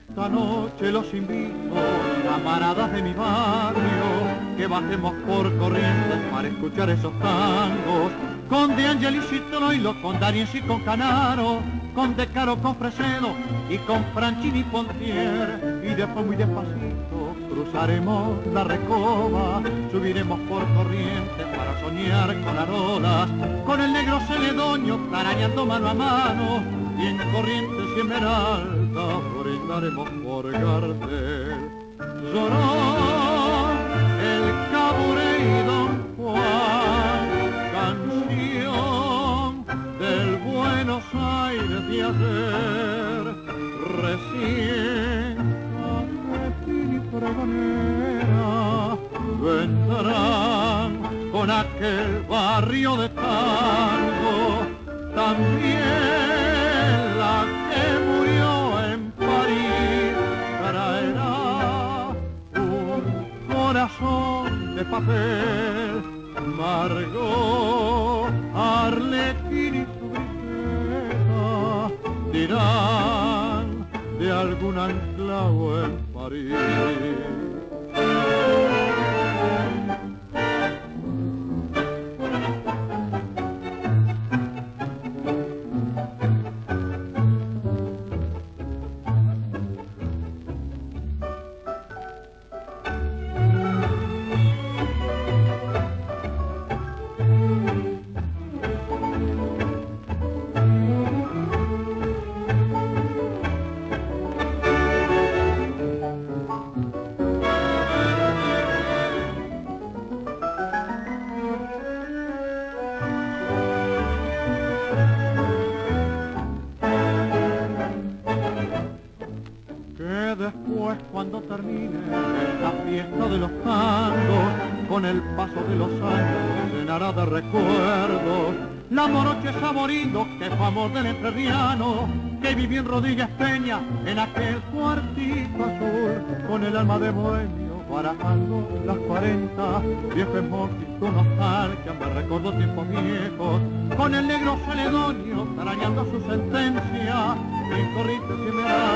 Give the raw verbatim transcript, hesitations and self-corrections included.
Esta noche los invito, camaradas de mi barrio, que bajemos por Corrientes para escuchar esos tangos, con De Angelis y Troilo, con Darienzo y con Canaro, con De Caro, con Fresedo y con Franchini y Pontier, y después muy despacito cruzaremos la Recoba, subiremos por Corrientes para soñar con arolas, con el negro Celedonio tarañando mano a mano, y en Corrientes y Esmeralda brindaremos por Gardel. Lloró el Caburé y Don Juan, canción del Buenos Aires de ayer, recién Argentina y Pregonera vendrán con aquel barrio de tango, también la que murió en París traerá un corazón de papel. Margot, Arlequín y su biceta dirán de algún anclavo en París. Después, cuando termine la fiesta de los tangos, con el paso de los años llenará de recuerdos la moroche Saborido, que fue amor del entrerriano, que vivió en Rodríguez Peña, en aquel cuartito azul, con el alma de bohemio barajando las cuarenta, viejo smoking con nostalgia me recordó tiempos viejos, con el negro Celedonio tarañando su sentencia, en Corrientes y Esmeralda